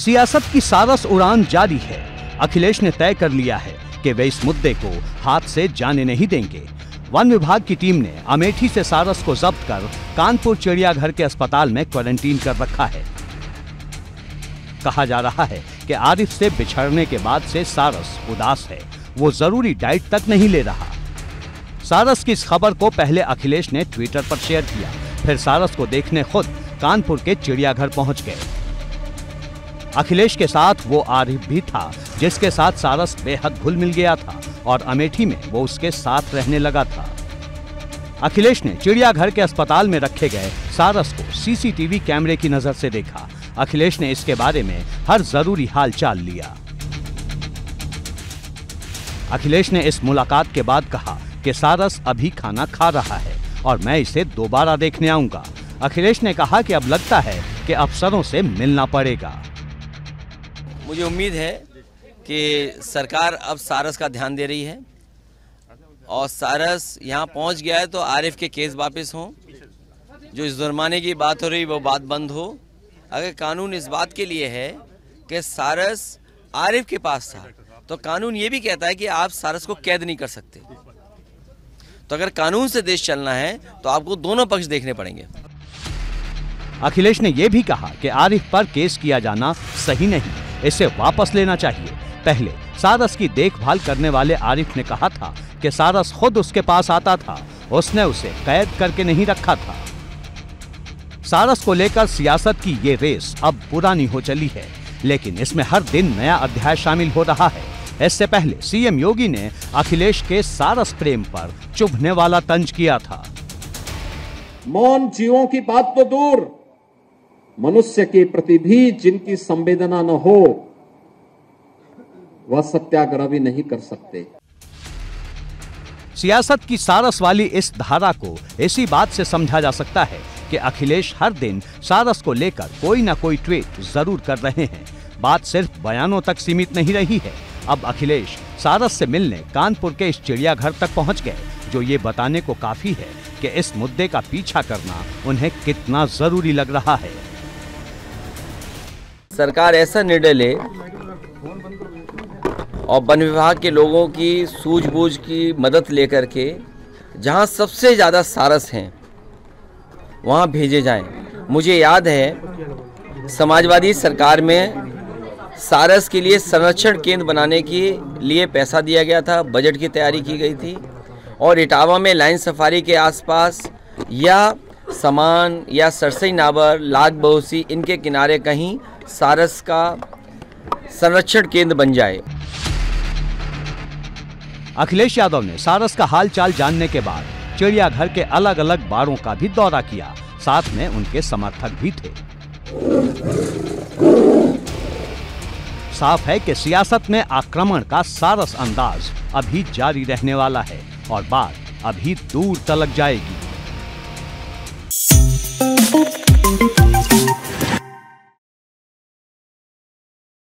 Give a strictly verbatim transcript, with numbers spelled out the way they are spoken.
सियासत की सारस उड़ान जारी है। अखिलेश ने तय कर लिया है कि वे इस मुद्दे को हाथ से जाने नहीं देंगे। वन विभाग की टीम ने अमेठी से सारस को जब्त कर कानपुर चिड़ियाघर के अस्पताल में क्वारंटीन कर रखा है। कहा जा रहा है कि आरिफ से बिछड़ने के बाद से सारस उदास है, वो जरूरी डाइट तक नहीं ले रहा। सारस की इस खबर को पहले अखिलेश ने ट्विटर पर शेयर किया, फिर सारस को देखने खुद कानपुर के चिड़ियाघर पहुंच गए। अखिलेश के साथ वो आरिफ भी था जिसके साथ सारस बेहद घुल मिल गया था और अमेठी में वो उसके साथ रहने लगा था। अखिलेश ने चिड़ियाघर के अस्पताल में रखे गए सारस को सीसीटीवी कैमरे की नजर से देखा। अखिलेश ने इसके बारे में हर जरूरी हालचाल लिया। अखिलेश ने इस मुलाकात के बाद कहा कि सारस अभी खाना खा रहा है और मैं इसे दोबारा देखने आऊंगा। अखिलेश ने कहा कि अब लगता है कि अफसरों से मिलना पड़ेगा। मुझे उम्मीद है कि सरकार अब सारस का ध्यान दे रही है और सारस यहाँ पहुँच गया है तो आरिफ के केस वापस हों, जो इस जुर्माने की बात हो रही वो बात बंद हो। अगर कानून इस बात के लिए है कि सारस आरिफ के पास था तो कानून ये भी कहता है कि आप सारस को कैद नहीं कर सकते। तो अगर कानून से देश चलना है तो आपको दोनों पक्ष देखने पड़ेंगे। अखिलेश ने यह भी कहा कि आरिफ पर केस किया जाना सही नहीं, इसे वापस लेना चाहिए। पहले सारस की देखभाल करने वाले आरिफ ने कहा था कि सारस खुद उसके पास आता था, उसने उसे कैद करके नहीं रखा था। सारस को लेकर सियासत की ये रेस अब पुरानी हो चली है, लेकिन इसमें हर दिन नया अध्याय शामिल हो रहा है। इससे पहले सीएम योगी ने अखिलेश के सारस प्रेम पर चुभने वाला तंज किया था। मौन जीवों की बात तो दूर, मनुष्य के प्रति भी जिनकी संवेदना न हो वह सत्याग्रह भी नहीं कर सकते। सियासत की सारस वाली इस धारा को इसी बात से समझा जा सकता है कि अखिलेश हर दिन सारस को लेकर कोई ना कोई ट्वीट जरूर कर रहे हैं। बात सिर्फ बयानों तक सीमित नहीं रही है। अब अखिलेश सारस से मिलने कानपुर के इस चिड़ियाघर तक पहुंच गए, जो ये बताने को काफी है कि इस मुद्दे का पीछा करना उन्हें कितना जरूरी लग रहा है। सरकार ऐसा निर्णय ले और वन विभाग के लोगों की सूझबूझ की मदद लेकर के जहां सबसे ज़्यादा सारस हैं वहां भेजे जाएं। मुझे याद है समाजवादी सरकार में सारस के लिए संरक्षण केंद्र बनाने के लिए पैसा दिया गया था, बजट की तैयारी की गई थी और इटावा में लाइन सफारी के आसपास या समान या सरसई नाबर, लाग बहुसी इनके किनारे कहीं सारस का संरक्षण केंद्र बन जाए। अखिलेश यादव ने सारस का हालचाल जानने के बाद चिड़ियाघर के अलग अलग बाड़ों का भी दौरा किया, साथ में उनके समर्थक भी थे। साफ है कि सियासत में आक्रमण का सारस अंदाज अभी जारी रहने वाला है और बात अभी दूर तलक जाएगी।